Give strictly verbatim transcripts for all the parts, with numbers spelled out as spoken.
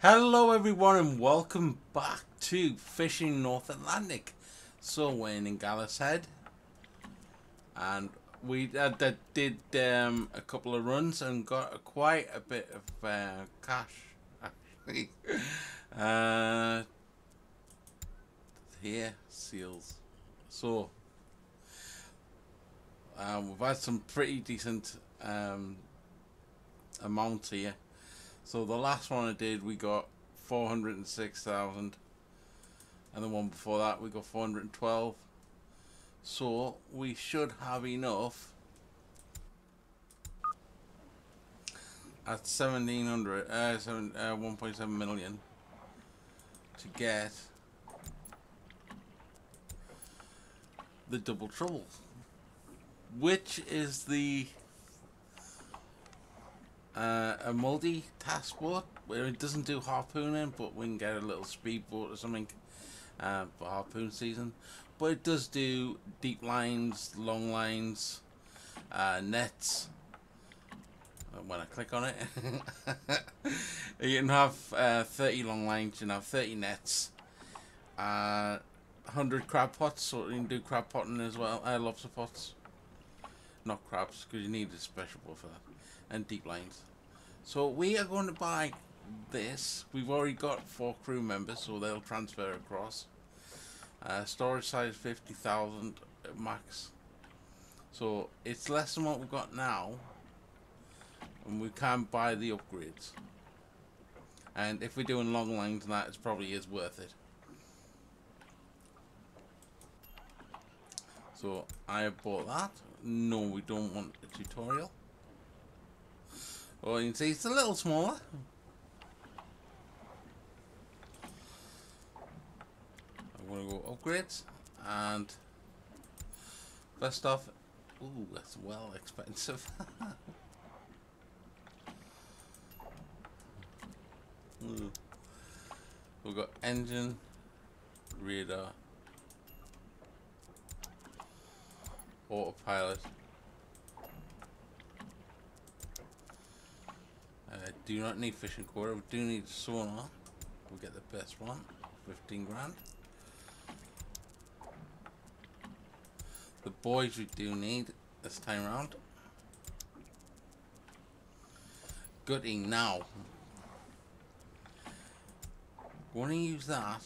Hello everyone and welcome back to Fishing North Atlantic. So we're in Gallows Head and we uh, did um, a couple of runs and got quite a bit of uh, cash actually. uh, here, seals. So um, we've had some pretty decent um, amounts here. So the last one I did, we got four hundred and six thousand, and the one before that we got four hundred and twelve. So we should have enough at seventeen hundred, uh, seven, uh, one point seven million to get the Double Trouble, which is the Uh, a multi-task boat where it doesn't do harpooning, but we can get a little speedboat or something uh, for harpoon season. But it does do deep lines, long lines, uh, nets. When I click on it, you can have uh, thirty long lines, you can have thirty nets, uh, one hundred crab pots, so you can do crab potting as well, uh, lobster pots. Not crabs, because you need a special boat for that. And deep lines. So we are going to buy this. We've already got four crew members, so they'll transfer across. Uh, storage size fifty thousand max. So it's less than what we've got now, and we can buy the upgrades. And if we're doing long lines and that, it probably is worth it. So I have bought that. No, we don't want a tutorial. Well, you can see it's a little smaller. I'm going to go upgrades, and first off, ooh, that's well expensive. Ooh. We've got engine, radar, autopilot. I do not need fishing quarter. We do need sonar. We'll get the best one. fifteen grand. The buoys we do need this time around. Gutting now. Want to use that.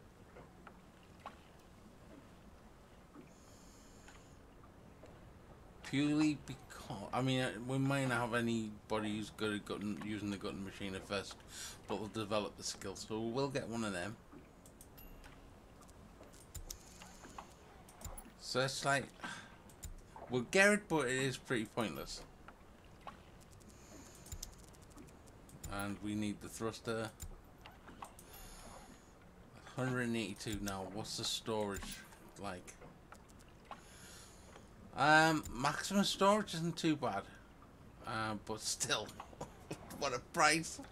Purely because, I mean, we might not have anybody who's good at gutting, using the gutting machine at first, but we'll develop the skills, so we'll get one of them. So it's like, we'll get it, but it is pretty pointless. And we need the thruster. one hundred eighty-two now. What's the storage like? Um, maximum storage isn't too bad, uh, but still, what a price!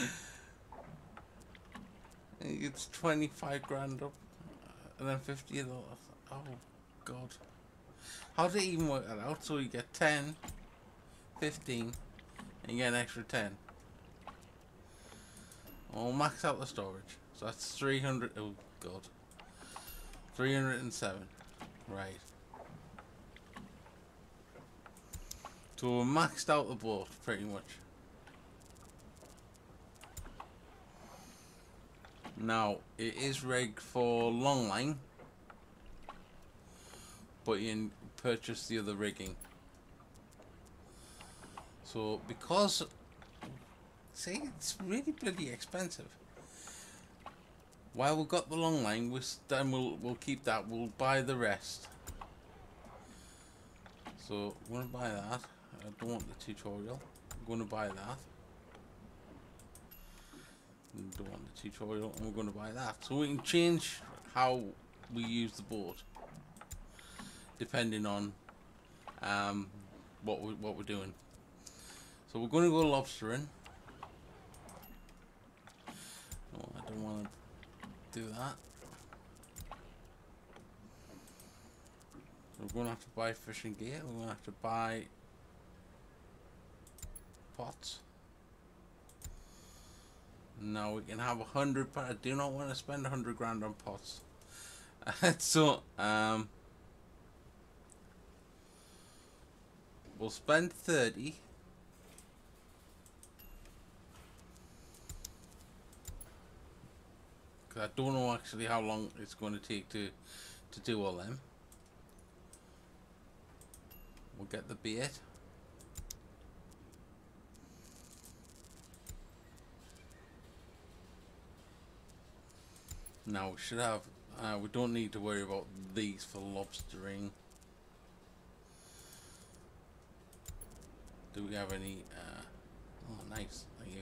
It's twenty-five grand up, and then fifty of those. Oh god, how did it even work that out? So you get ten, fifteen, and you get an extra ten. We'll max out the storage, so that's three hundred. Oh god, three hundred and seven. Right. So we're maxed out the boat, pretty much. Now, it is rigged for long line, but you can purchase the other rigging. So, because, see, it's really bloody expensive. While we've got the long line, we then we'll, we'll keep that, we'll buy the rest. So, we're going to buy that. I don't want the tutorial. I'm going to buy that. I don't want the tutorial, and we're going to buy that. So we can change how we use the boat depending on um, what we what we're doing. So we're going to go lobstering. No, I don't want to do that. So we're going to have to buy fishing gear. We're going to have to buy pots. Now we can have a hundred, but I do not want to spend a hundred grand on pots. So, um, we'll spend thirty. Cause I don't know actually how long it's going to take to to do all them. We'll get the bait. Now we should have, uh, we don't need to worry about these for lobstering. Do we have any, uh, oh nice, thank you.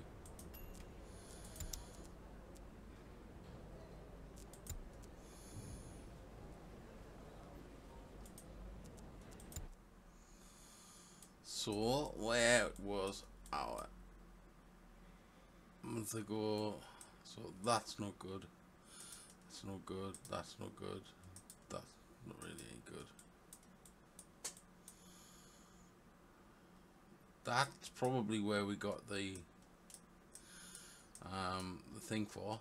So, where was our month ago? So that's not good. That's no good. That's no good. That's not really any good. That's probably where we got the um, the thing for.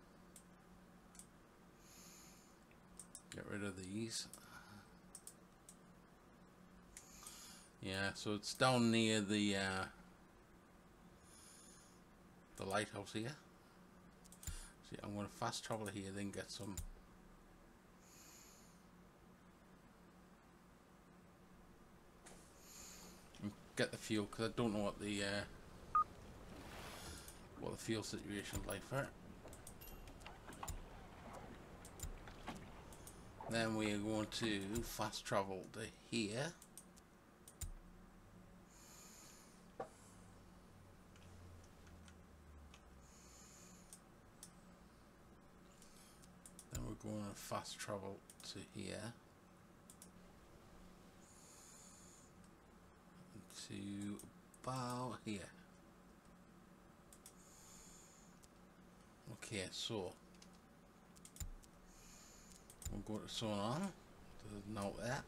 Get rid of these. Yeah, so it's down near the uh, the lighthouse here. See, I'm going to fast travel here, then get some. Get the fuel, because I don't know what the uh, what the fuel situation is like for it. Then we are going to fast travel to here. Then we're going to fast travel to here. To about here. Okay, so we'll go to sonar. There's no that.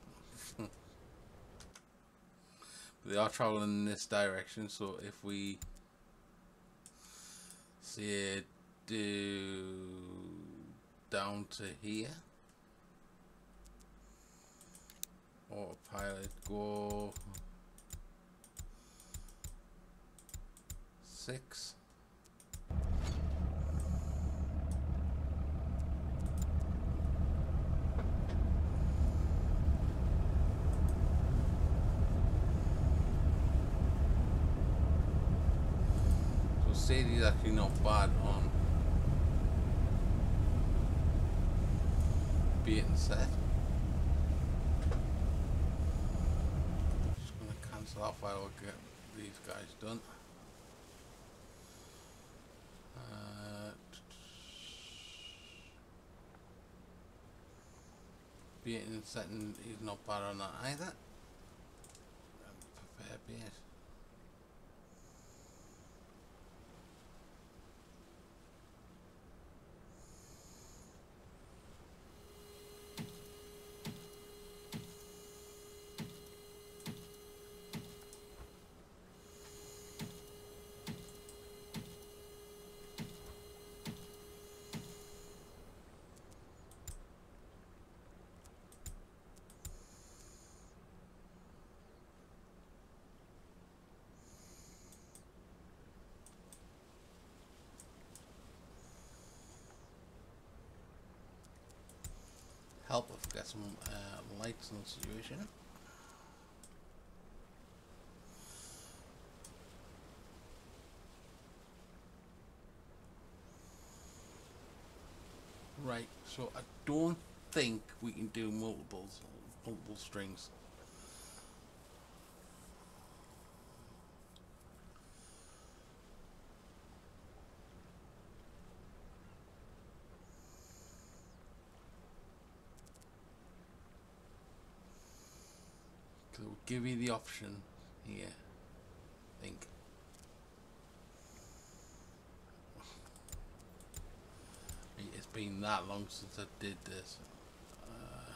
They are traveling in this direction, so if we say do down to here, autopilot go six. Sadie's actually not bad on bait and set. Just gonna cancel off while we get these guys done. Uh, bait and setting is not bad on that either. Prepare bait. Help if we get some uh, lights in the situation. Right, so I don't think we can do multiples, multiple strings. Because it will give you the option here, I think. It's been that long since I did this. Uh,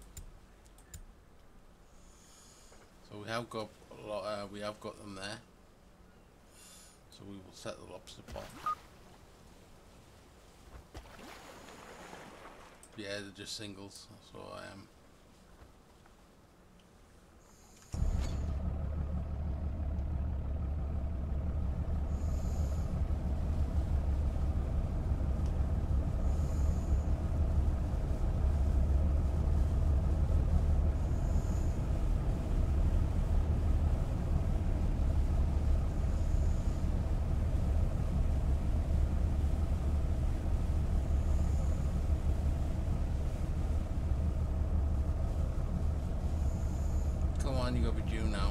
so we have got a lot. Uh, we have got them there. So we will set the lobster pot. Yeah, they're just singles. So I am. Come on, you gotta be due now.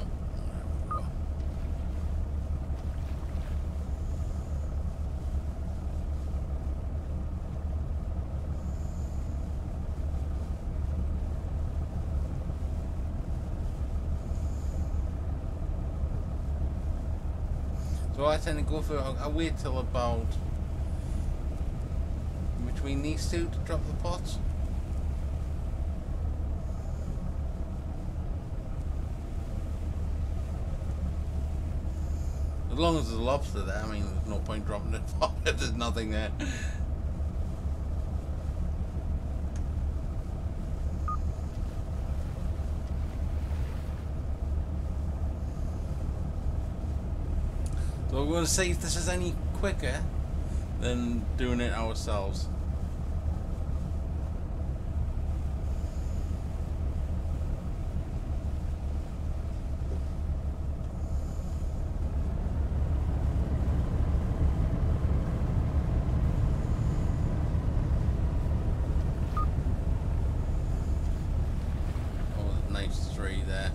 So I tend to go for. I wait till about between these two to drop the pots. As long as there's a lobster there, I mean, there's no point dropping it if there's nothing there. So we're going to see if this is any quicker than doing it ourselves. Oh, nice three there.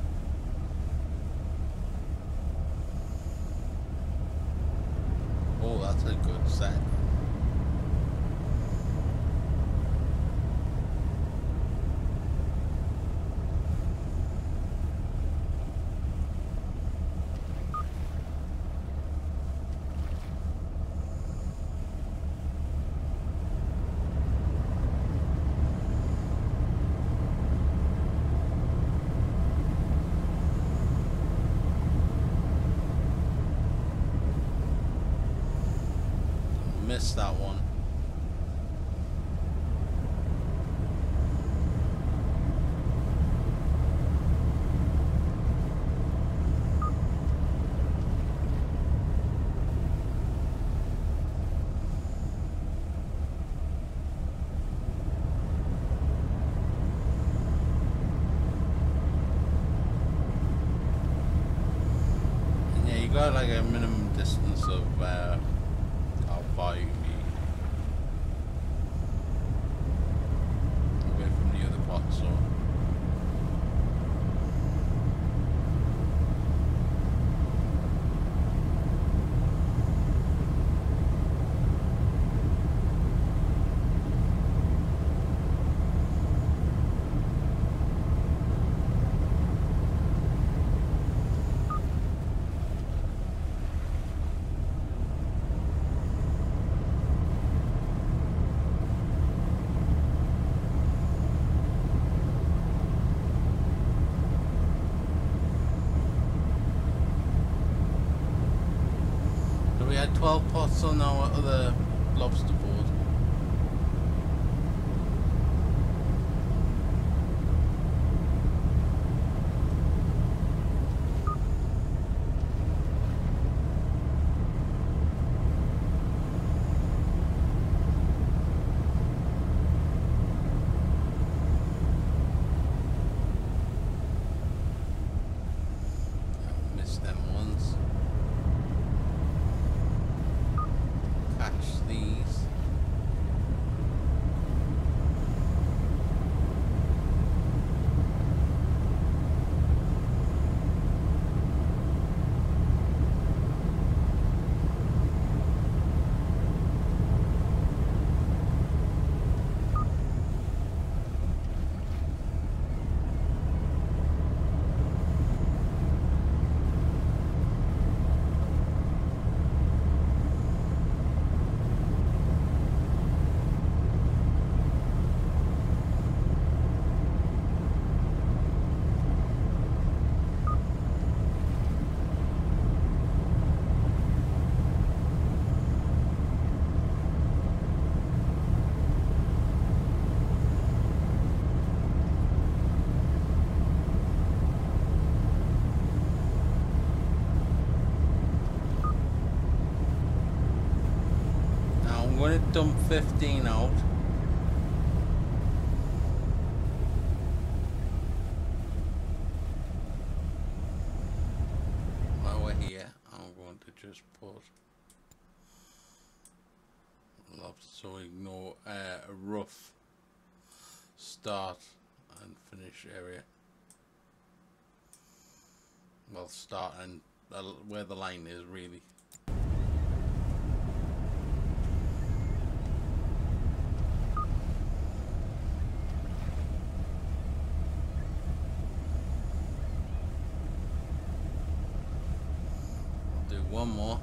Oh, that's a good set. Missed that one. And yeah, you got like a minimum distance of uh, how far you can be away from the other pot, so we had twelve pots on our other lobster board. Missed them ones. Catch these. When it dumped fifteen out, while we're here, I'm going to just put lobster so we ignore uh, a rough start and finish area. Well, start and uh, where the line is really. I'll do one more.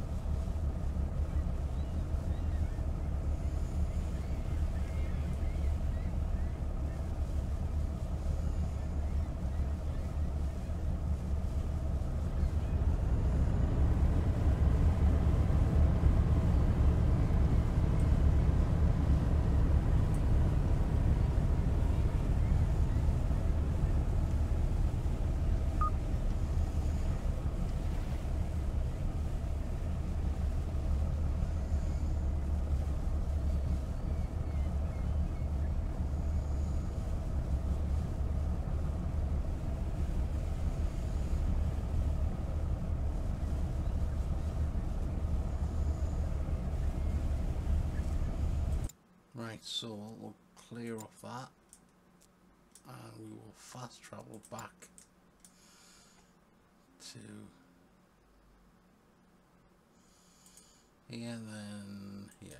Right, so we'll clear off that and we will fast travel back to here, then here.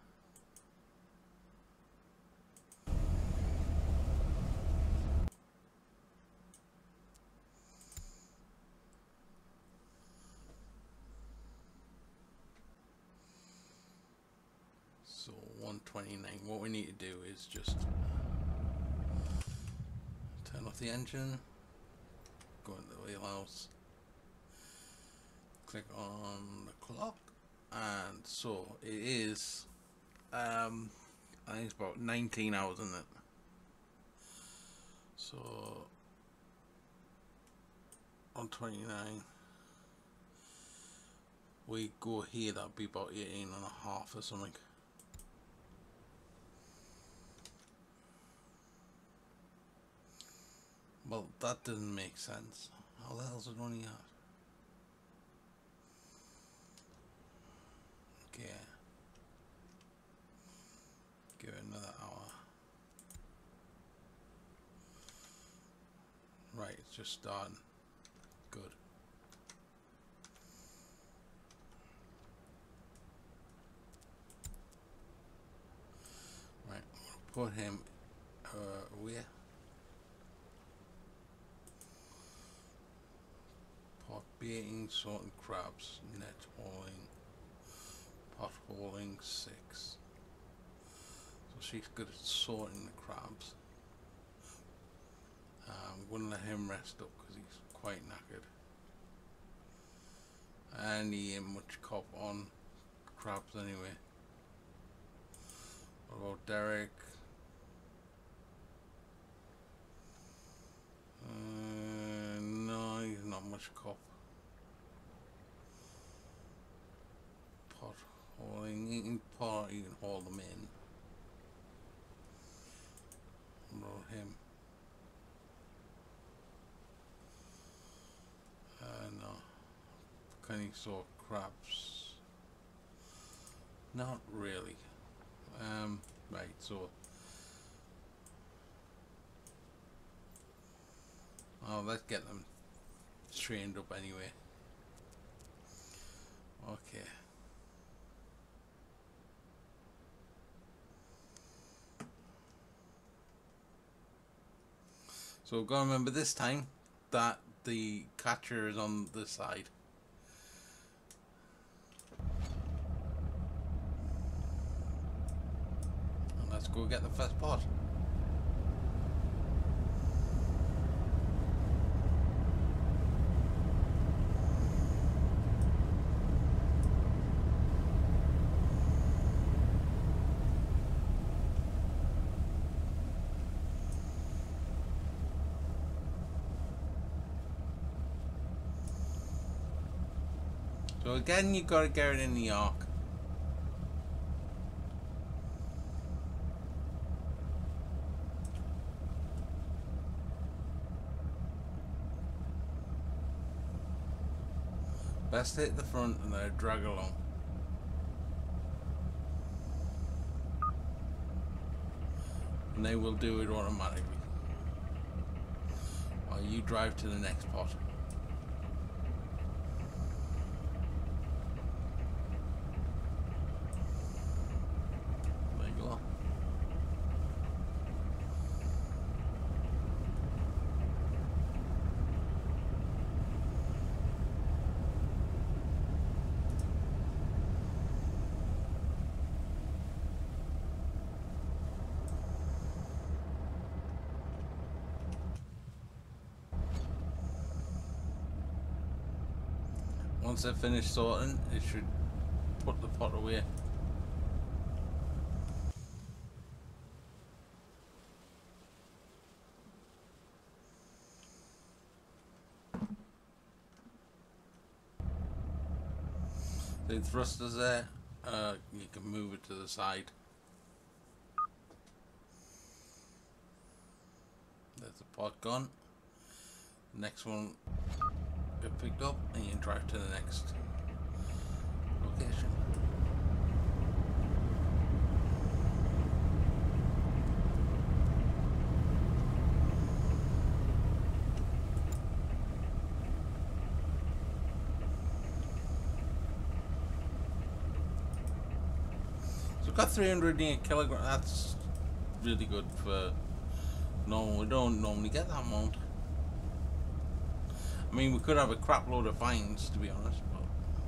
So one twenty-nine. What we need to do is just turn off the engine, go into the wheelhouse, click on the clock, and so it is um I think it's about nineteen hours, isn't it? So on twenty-nine we go here, that'd be about eighteen and a half or something. Well, that doesn't make sense. How the hell's it running out? Okay. Give it another hour. Right, it's just starting. Good. Right, I'm gonna put him uh, where? Pot baiting, sorting crabs, net hauling, pot hauling six. So she's good at sorting the crabs. I'm um, going to let him rest up because he's quite knackered. And he ain't much cop on crabs anyway. What about Derek? Uh, no, he's not much cop. Pot hauling, he can pot, you can haul them in. What about him? Uh, no. Can he sort crabs? Not really. Um, right, so oh, let's get them trained up anyway. Okay. So we've got to remember this time that the catcher is on this side. And let's go get the first pot. So again, you got to get it in the arc. Best hit the front and then drag along. And they will do it automatically while you drive to the next pot. There you go. Once they've finished sorting, it should put the pot away. The thruster's there, uh, you can move it to the side. There's the pot gone. Next one get picked up and you can drive to the next location. So we've got three hundred kilograms. That's really good for normal. We don't normally get that amount. I mean, we could have a crap load of fines, to be honest, but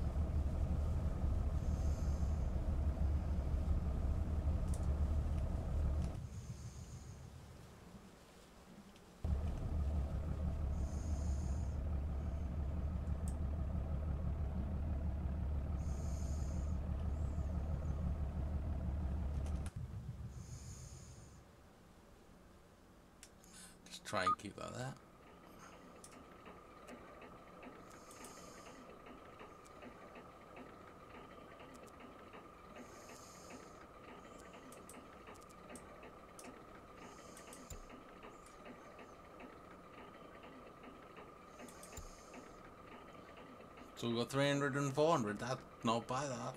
just try and keep that there. So we've got three hundred and four hundred, that's not bad, that.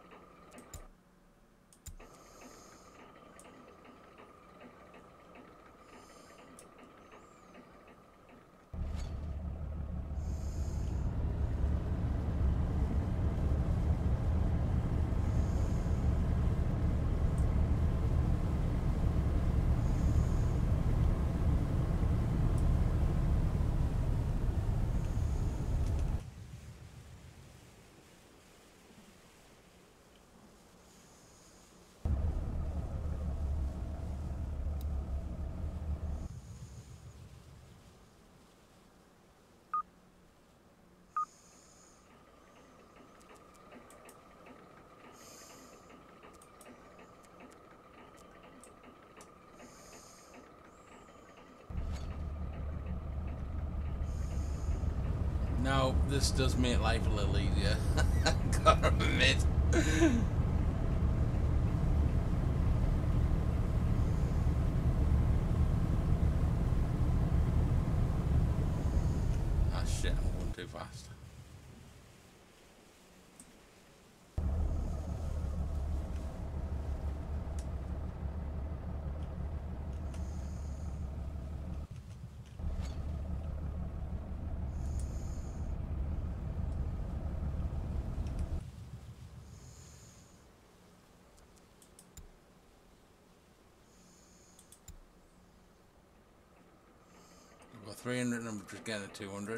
Now, this does make life a little easier, gotta admit. Ah shit, I'm going too fast. three hundred and I'm just getting a two hundred.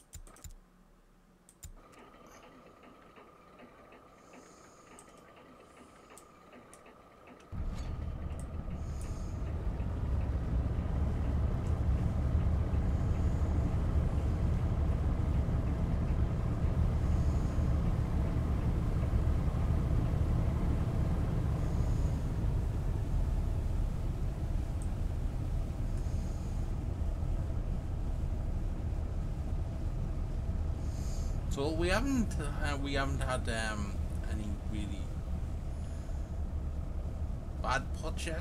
So we haven't uh, we haven't had um, any really bad pots yet.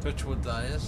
Touchwood that is.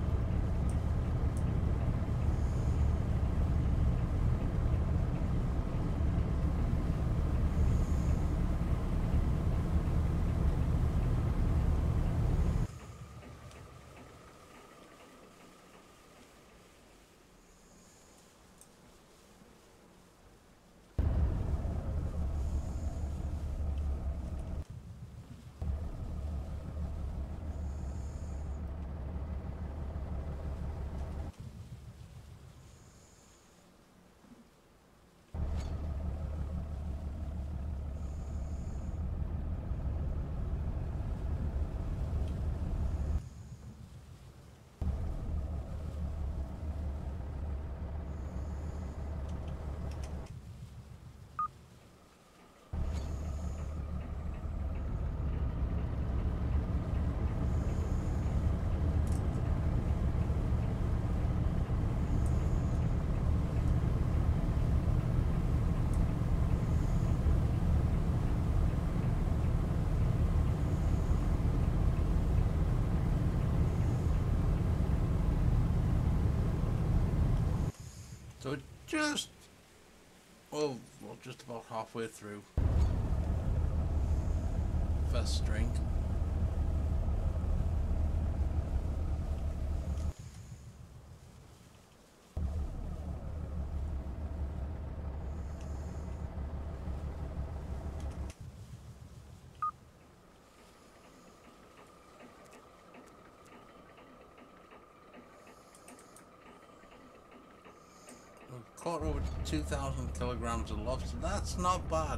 So just, well, well, just about halfway through first string. Caught over two thousand kilograms of lobster. That's not bad.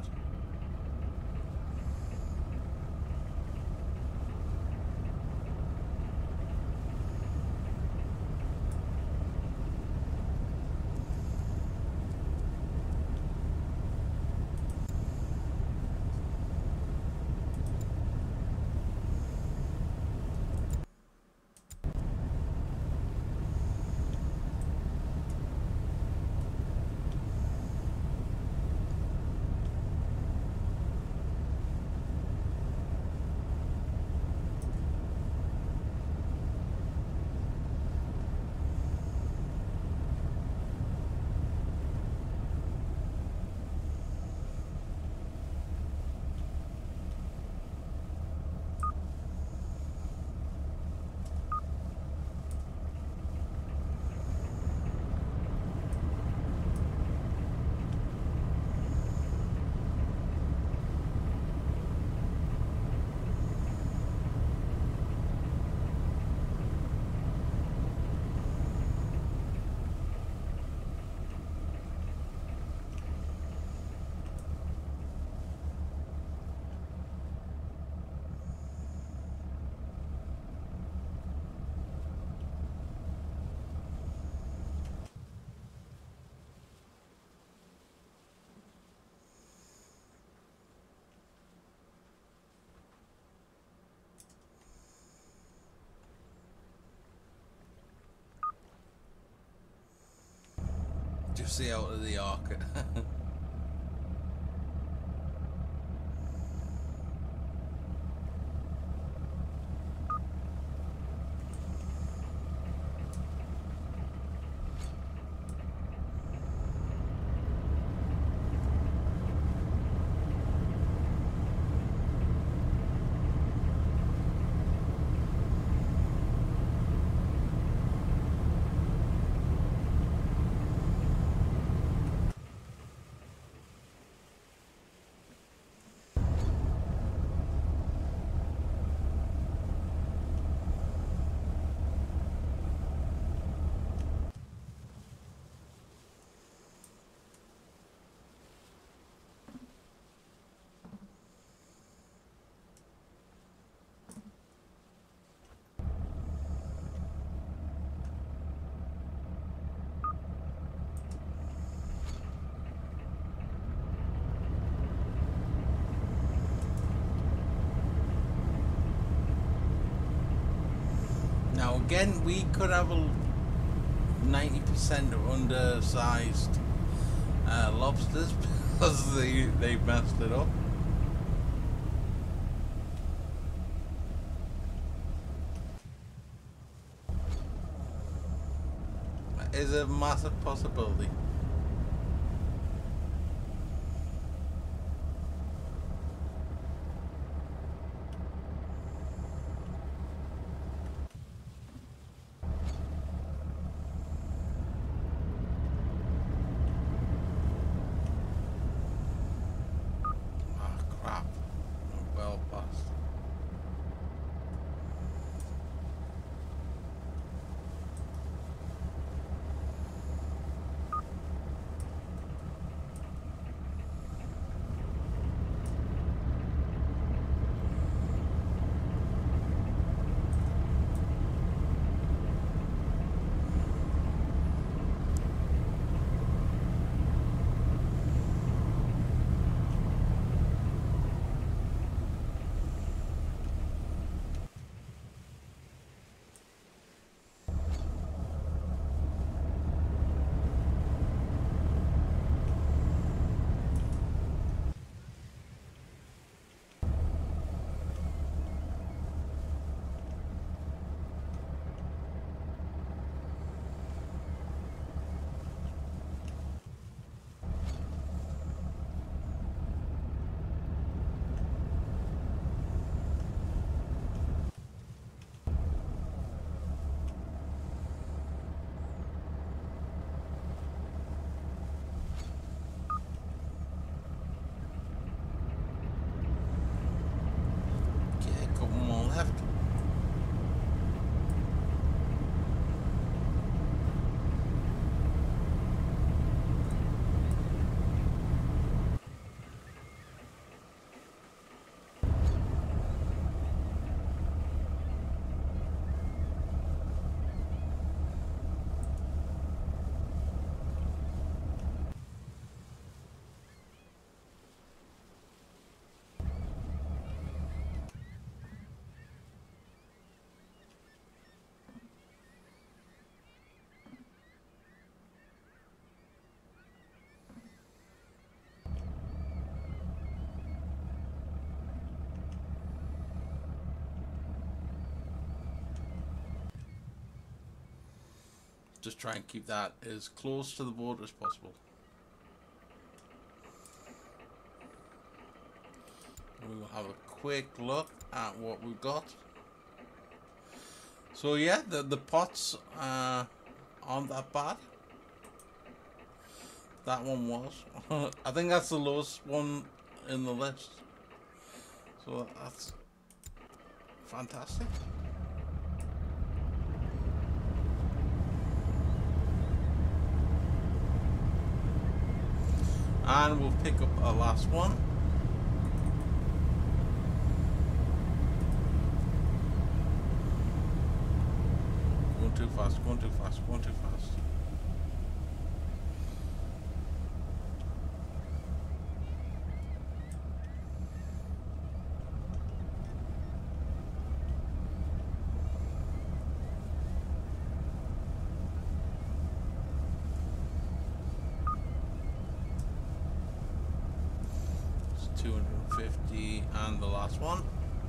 Just see out of the arc. Now again, we could have a ninety percent of undersized uh, lobsters because they, they messed it up. is a massive possibility. Ah, crap. Well past. Okay, a couple more left. Just try and keep that as close to the border as possible. We will have a quick look at what we've got. So yeah, the the pots uh, aren't that bad. That one was. I think that's the lowest one in the list. So that's fantastic. And we'll pick up our last one. Going too fast, going too fast, going too fast. two hundred fifty and the last one.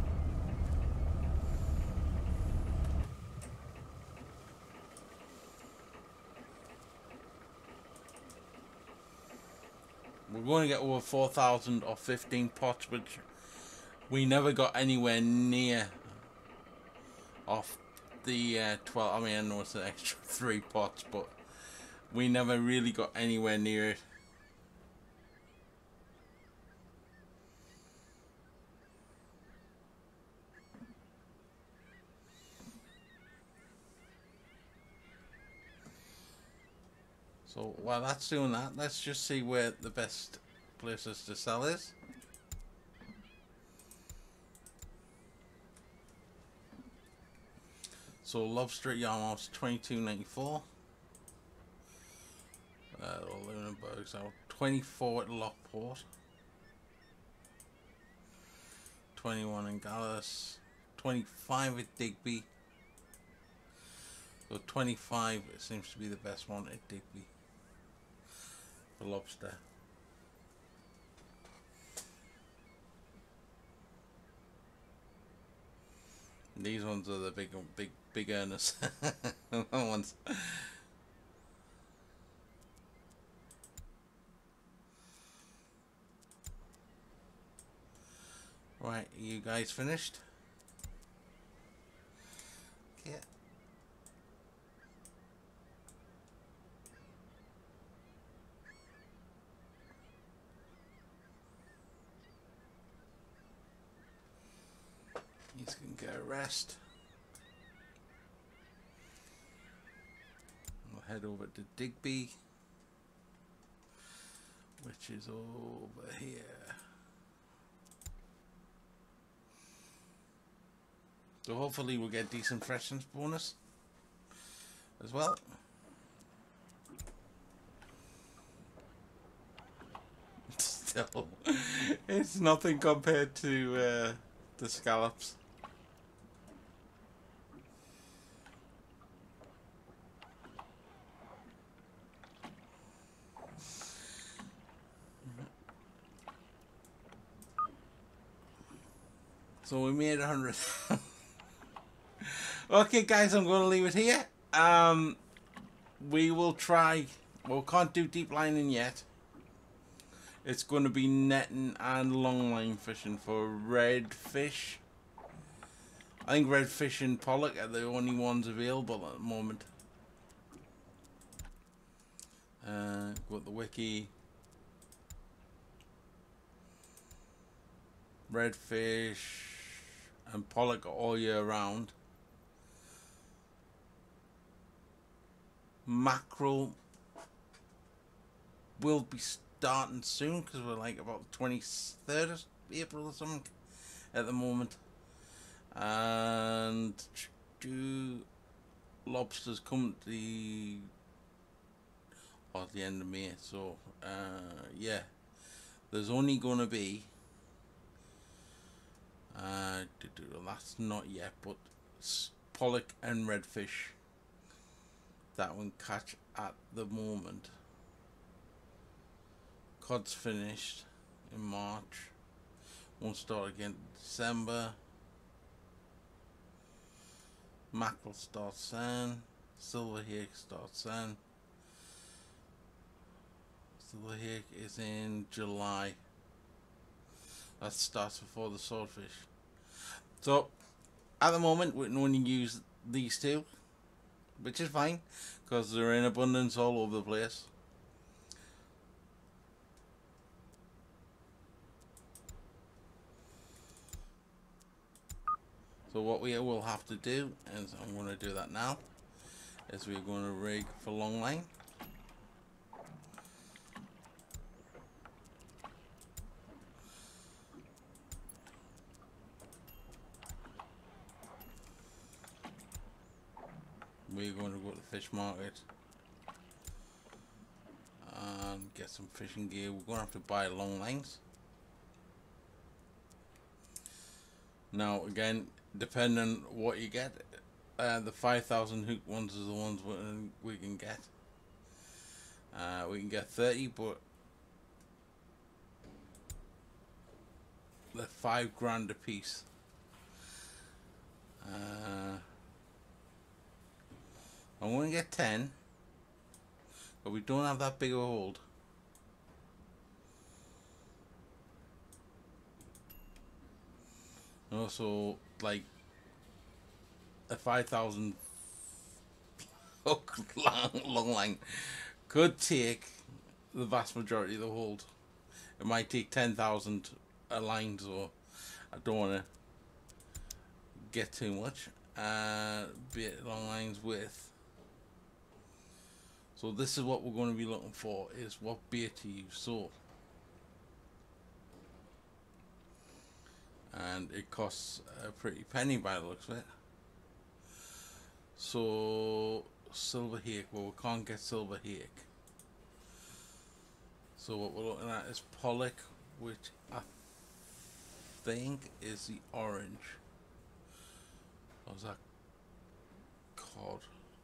We're going to get over four thousand or fifteen pots, which we never got anywhere near off the uh, twelve. I mean, I know it's an extra three pots, but we never really got anywhere near it. So while that's doing that, let's just see where the best places to sell is. So Love Street Yarmouth's twenty-two ninety-four. Uh, Lunenburg's out twenty-four at Lockport. twenty-one in Gallus. twenty-five at Digby. So twenty-five seems to be the best one at Digby. For lobster. These ones are the big, big, big earners. ones. Right, you guys finished? Yeah. He's gonna get a rest. We'll head over to Digby, which is over here. So hopefully we'll get decent freshness bonus as well. Still, it's nothing compared to uh, the scallops. So we made a hundred. Okay, guys, I'm going to leave it here. Um, we will try. Well, can't do deep lining yet. It's going to be netting and long line fishing for redfish. I think redfish and pollock are the only ones available at the moment. Uh, got the wiki. Redfish and pollock all year round. Mackerel will be starting soon because we're like about the twenty-third of April or something at the moment. And do lobsters come to the or at the end of May, so uh, yeah, there's only gonna be uh, that's not yet, but pollock and redfish that one catch at the moment. Cod's finished in March, won't start again in December. Mackerel starts then, silver hake starts then. Silver hake is in July. That starts before the swordfish. So at the moment we can only use these two, which is fine because they're in abundance all over the place. So what we will have to do, and I'm going to do that now, is we're going to rig for long line. We're going to go to the fish market and get some fishing gear. We're going to have to buy long lines. Now again, depending on what you get, uh, the five thousand hook ones are the ones we can get. Uh, we can get thirty, but they're five grand a piece. Uh, I'm going to get ten, but we don't have that big of a hold. And also, like, a five thousand hook long, long line could take the vast majority of the hold. It might take ten thousand a line, so I don't want to get too much. Uh, bit long lines with. So this is what we're going to be looking for, is what bait to use. So, and it costs a pretty penny by the looks of it. So silver hake, well we can't get silver hake. So what we're looking at is pollock, which I think is the orange. Or is that cod?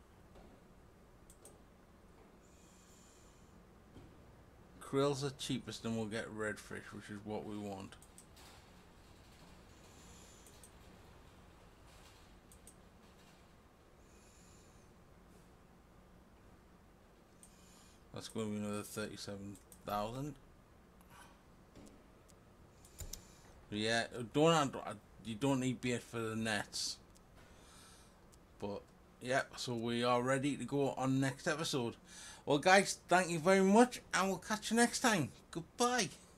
Krill's the cheapest, and we'll get redfish, which is what we want. That's going to be another thirty-seven thousand. Yeah, don't have, you don't need bait for the nets. But yeah, so we are ready to go on next episode. Well, guys, thank you very much, and we'll catch you next time. Goodbye.